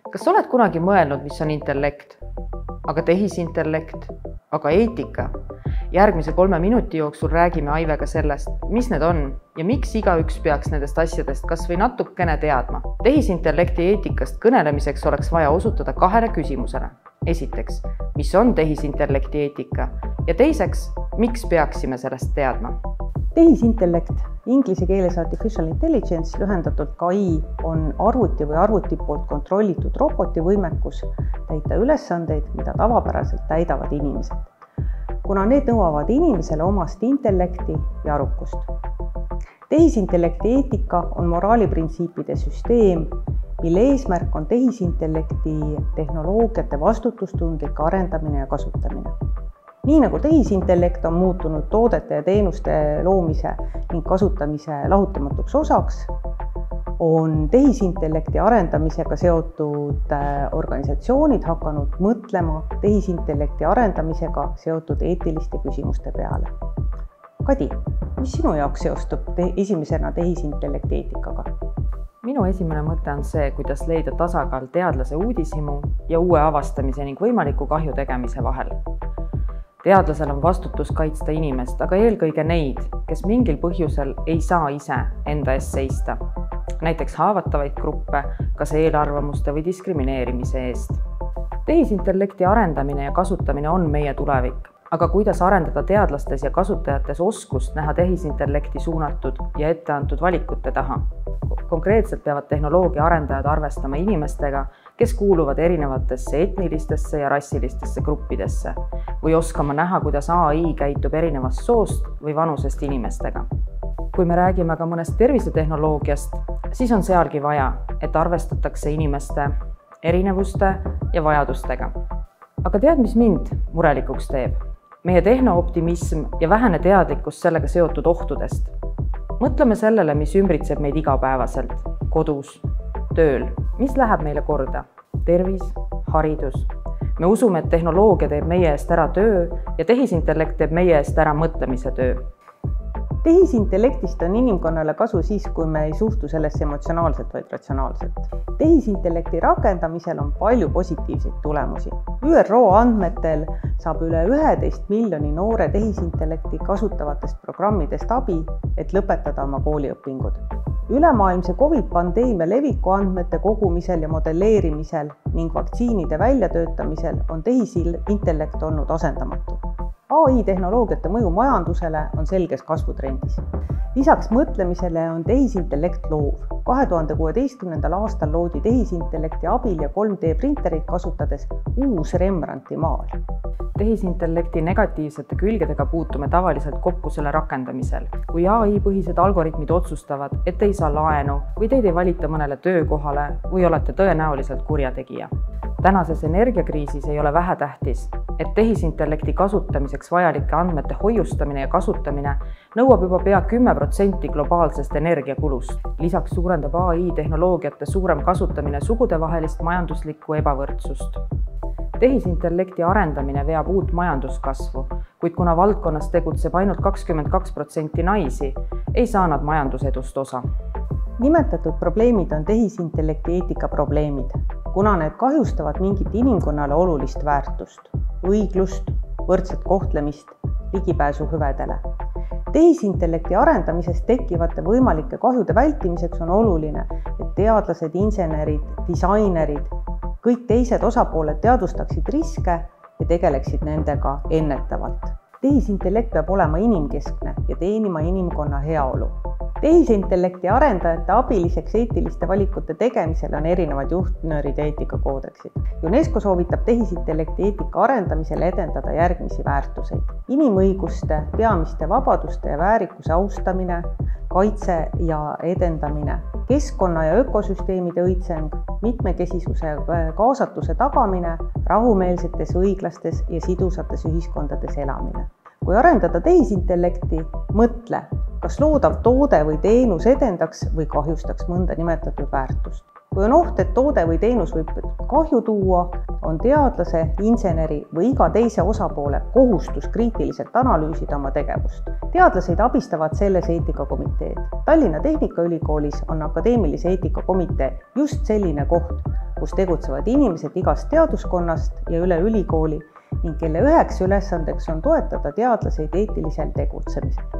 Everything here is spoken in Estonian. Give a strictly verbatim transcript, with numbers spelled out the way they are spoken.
Kas oled kunagi mõelnud, mis on intellekt? Aga tehisintellekt? Aga eetika? Järgmise kolme minuti jooksul räägime Aivega sellest, mis need on ja miks igaüks peaks nendest asjadest kas või natukene teadma. Tehisintellekti eetikast kõnelemiseks oleks vaja osutada kahele küsimusele. Esiteks, mis on tehisintellekti eetika? Ja teiseks, miks peaksime sellest teadma? Tehisintellekt, inglise keeles artificial intelligence, lühendatult K I, on arvuti või arvuti poolt kontrollitud roboti võimekus täita ülesandeid, mida tavapäraselt täidavad inimesed, kuna need nõuavad inimesele omast intellekti ja arukust. Tehisintellekti eetika on moraaliprintsiipide süsteem, mille eesmärk on tehisintellekti tehnoloogiate vastutustundlik arendamine ja kasutamine. Nii nagu tehisintellekt on muutunud toodete ja teenuste loomise ning kasutamise lahutamatuks osaks, on tehisintellekti arendamisega seotud organisatsioonid hakanud mõtlema tehisintellekti arendamisega seotud eetiliste küsimuste peale. Kadi, mis sinu jaoks seostub te esimesena tehisintellekti eetikaga? Minu esimene mõte on see, kuidas leida tasakaal teadlase uudishimu ja uue avastamise ning võimaliku kahju tegemise vahel. Teadlasel on vastutus kaitsta inimest, aga eelkõige neid, kes mingil põhjusel ei saa ise enda eest seista. Näiteks haavatavaid gruppe, kas eelarvamuste või diskrimineerimise eest. Tehisintellekti arendamine ja kasutamine on meie tulevik, aga kuidas arendada teadlastes ja kasutajates oskust näha tehisintellekti suunatud ja etteantud valikute taha? Konkreetselt peavad tehnoloogia arendajad arvestama inimestega, kes kuuluvad erinevatesse etnilistesse ja rassilistesse gruppidesse või oskama näha, kuidas A I käitub erinevast soost või vanusest inimestega. Kui me räägime ka mõnest tervisetehnoloogiast, siis on sealgi vaja, et arvestatakse inimeste erinevuste ja vajadustega. Aga tead, mis mind murelikuks teeb? Meie tehnooptimism ja vähene teadlikkus sellega seotud ohtudest. Mõtleme sellele, mis ümbritseb meid igapäevaselt, kodus, tööl. Mis läheb meile korda? Tervis, haridus. Me usume, et tehnoloogia teeb meie eest ära töö ja tehisintellekt teeb meie eest ära mõtlemise töö. Tehisintellektist on inimkonnale kasu siis, kui me ei suhtu sellesse emotsionaalselt, vaid ratsionaalselt. Tehisintellekti rakendamisel on palju positiivseid tulemusi. Ü R O andmetel saab üle üheteist miljoni noore tehisintellekti kasutavatest programmidest abi, et lõpetada oma kooliõpingud. Ülemaailmse COVID-pandeemia leviku andmete kogumisel ja modelleerimisel ning vaktsiinide väljatöötamisel on tehisintellekt olnud asendamatu. A I tehnoloogiate mõju majandusele on selges kasvutrendis. Lisaks mõtlemisele on tehisintellekt loov. kahe tuhande kuueteistkümnendal aastal loodi tehisintellekti abil ja kolm D printerit kasutades uus Rembrandti maal. Tehisintellekti negatiivsete külgedega puutume tavaliselt kokku selle rakendamisel. Kui A I-põhised algoritmid otsustavad, et ei saa laenu või teid ei valita mõnele töökohale või olete tõenäoliselt kurjategija. Tänases energiakriisis ei ole vähetähtis, et tehisintellekti kasutamiseks vajalike andmete hoiustamine ja kasutamine nõuab juba pea kümme protsenti globaalsest energiakulust. Lisaks suurendab A I tehnoloogiate suurem kasutamine sugudevahelist majanduslikku ebavõrdsust. Tehisintellekti arendamine veab uut majanduskasvu, kuid kuna valdkonnas tegutseb ainult kakskümmend kaks protsenti naisi, ei saa nad majandusedust osa. Nimetatud probleemid on tehisintellekti eetika probleemid, kuna need kahjustavad mingit inimkonnale olulist väärtust, õiglust, võrdset kohtlemist, ligipääsu hüvedele. Tehisintellekti arendamisest tekkivate võimalike kahjude vältimiseks on oluline, et teadlased, insenerid, disainerid, kõik teised osapooled teadvustaksid riske ja tegeleksid nendega ennetavalt. Tehisintellekt peab olema inimkeskne ja teenima inimkonna heaolu. Tehisintellekti arendajate abiliseks eetiliste valikute tegemisel on erinevad juhtnöörid ja eetikakoodeksid. UNESCO soovitab tehisintellekti eetika arendamisel edendada järgmisi väärtuseid. Inimõiguste, peamiste vabaduste ja väärikuse austamine, kaitse ja edendamine, keskkonna ja ökosüsteemide õitseng, mitmekesisuse kaasatuse tagamine, rahumeelsetes, õiglastes ja sidusates ühiskondades elamine. Kui arendada tehisintellekti, mõtle, kas loodav toode või teenus edendaks või kahjustaks mõnda nimetatud väärtust. Kui on oht, et toode või teenus võib kahju tuua, on teadlase, inseneri või iga teise osapoole kohustus kriitiliselt analüüsida oma tegevust. Teadlaseid abistavad selles eetikakomiteed. Tallinna Tehnikaülikoolis on akadeemilise eetikakomitee just selline koht, kus tegutsevad inimesed igast teaduskonnast ja üle ülikooli ning kelle üheks ülesandeks on toetada teadlaseid eetilisel tegutsemisel.